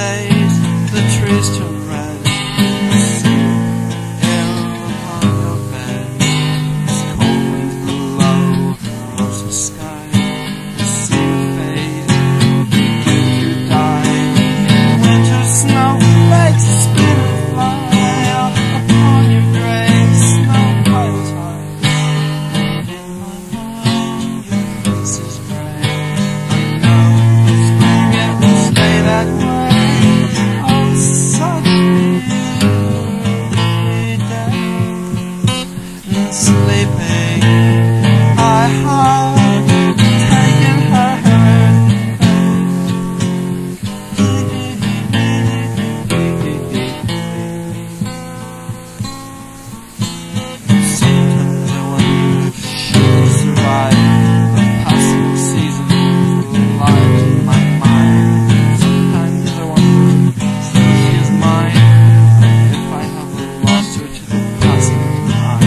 days the trees turn red. The sea ill upon your bed. It's cold winds below, rosy sky. The sea will fade if you die. Winter snowflakes spin and fly upon your grave. Snow white eyes. In my mind, your face is gray. I know it's spring, it will stay that way. Oh, such weary days. And sleeping, I have taken her hand. Sometimes I wonder if she'll survive the possible seasons alive in my mind. Sometimes I wonder if she is mine, if I have lost her to the passing of time.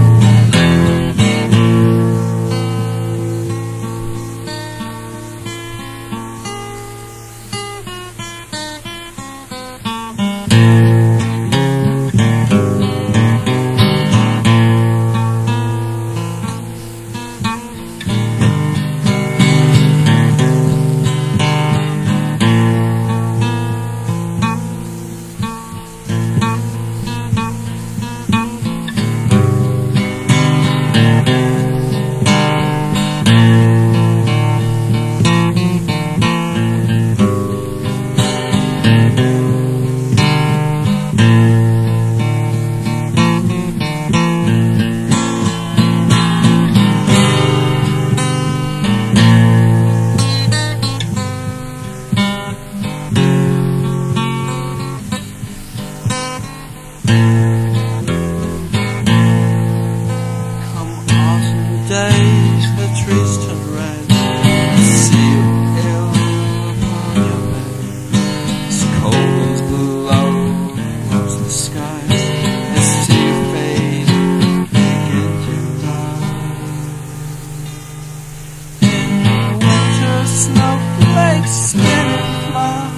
Come autumn days, the trees turn red. The sea ill upon your bed. It's cold winds below, rose the skies. The sea fade, begin to die. In winter, snowflakes spin and fly